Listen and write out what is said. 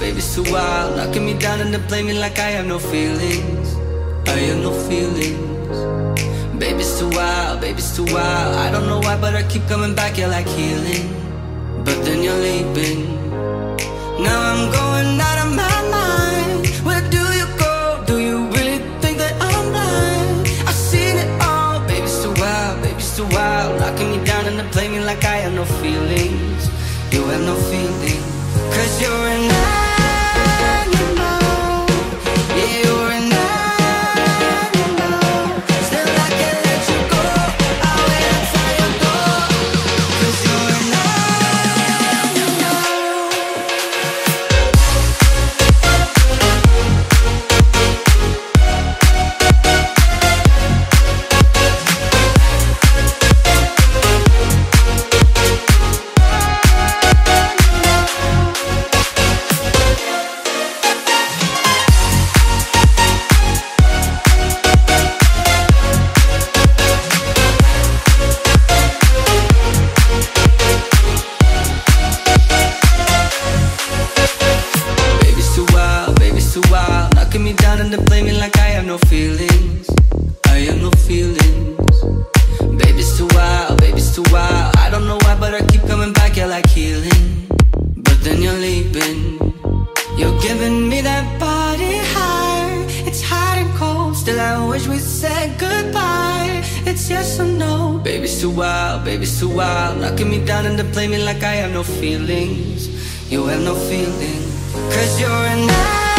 baby, it's too wild. Knocking me down and then play me like I have no feelings. I have no feelings. Baby, it's too wild, baby, it's too wild. I don't know why, but I keep coming back, you're like healing. But then you're leaving. Now I'm going out of my mind. Where do you go? Do you really think that I'm blind? I've seen it all, baby, it's too wild, baby, it's too wild. Knocking me down and then play me like I have no feelings. You have no feelings. 'Cause you're an animal. Yeah, you're an animal. Still I can't let you go. I'll wait outside your door. 'Cause you're an too wild, knocking me down and then play me like I have no feelings. I have no feelings. Baby, it's too wild, baby, it's too wild. I don't know why, but I keep coming back, you're like healing. But then you're leaving. You're giving me that body high. It's hot and cold, still I wish we said goodbye. It's yes or no. Baby, it's too wild, baby, it's too wild. Knocking me down and then play me like I have no feelings. You have no feelings. 'Cause you're an